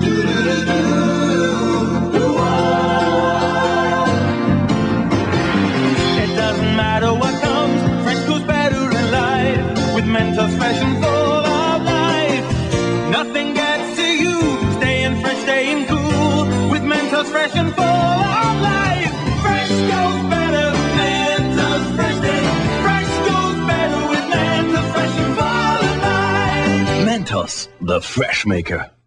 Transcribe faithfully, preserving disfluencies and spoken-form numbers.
It doesn't matter what comes, fresh goes better in life. With Mentos fresh and full of life, nothing gets to you. Staying fresh, staying cool. With Mentos fresh and full of life, fresh goes better. Mentos fresh day, fresh goes better with Mentos fresh and full of life. Mentos, the fresh maker.